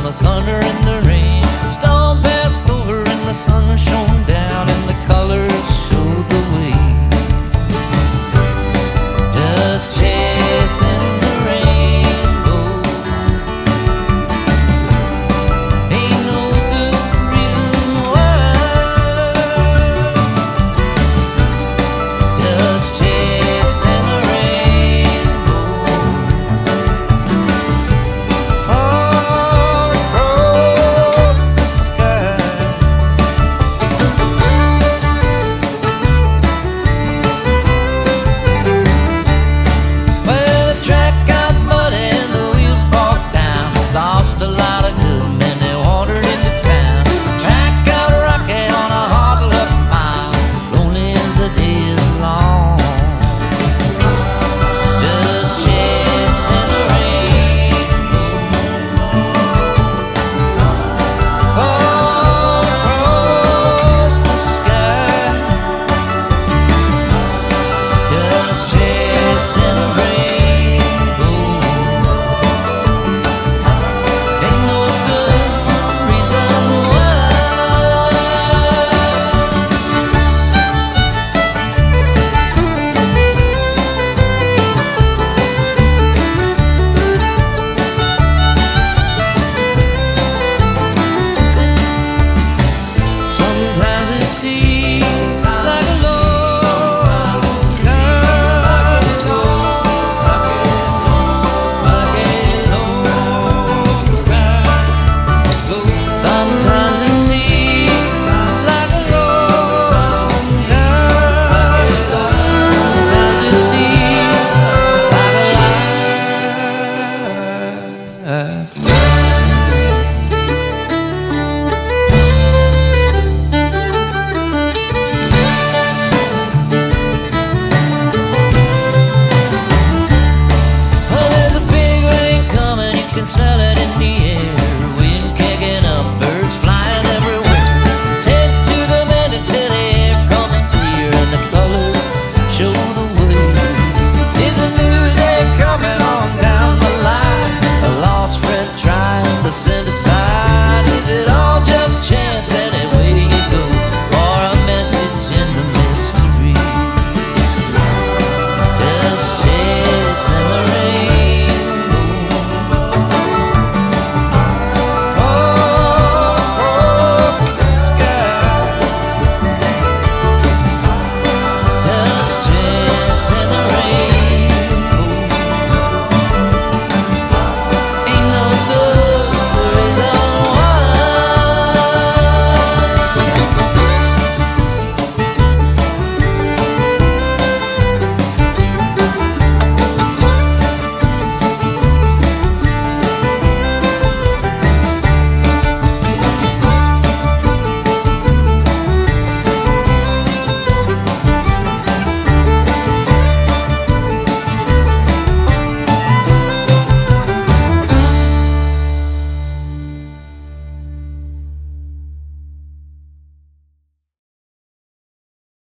on the thunder and the rain. Storm passed over and the sun shone down, and the colors showed the way. Just chasing the rainbow. Ain't no good reason why. Just chasing the rainbow. Far across the sky. Well, the track got muddy and the wheels broke down. Lost a lot of good men, they wandered into town. Track got rocky on a hard luck mile. Lonely as the day is long. Just chasing the rainbow. Far across the sky. Just chasing the rainbow. Ain't no good reason why. Sometimes it seems like a long time ago. Like a long time ago. Sometimes it seems like a long time ago. Sometimes it seems like a lifetime. Well, there's a big rain coming, you can smell it in the